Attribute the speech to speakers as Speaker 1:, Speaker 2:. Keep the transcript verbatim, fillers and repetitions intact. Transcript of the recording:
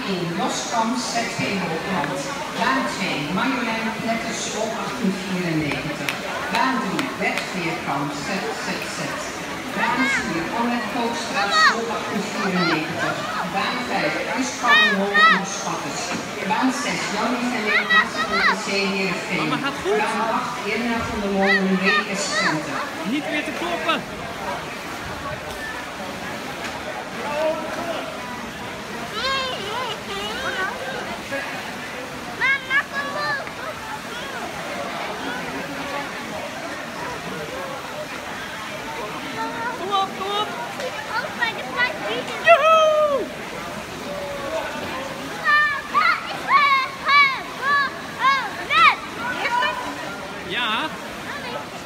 Speaker 1: één Jos Kamps, Z V Hoogland. Baan twee Marjolein Pletters, school achttien vierennegentig. Baan drie Bert Veerkamp, Z Z Z. Baan vier Annette Kookstra, school achttien vierennegentig. Baan vijf Kruis Kallenhoven, Spatters. Baan zes Jannie en Leon Hassen van de C Heerenveen. Baan acht Irna van der Molen, W S Twente.
Speaker 2: Niet meer te kloppen! Kom op, kom op!
Speaker 3: Ook bij de plaats bieden.
Speaker 2: Joehoe! Ja?
Speaker 3: Mami.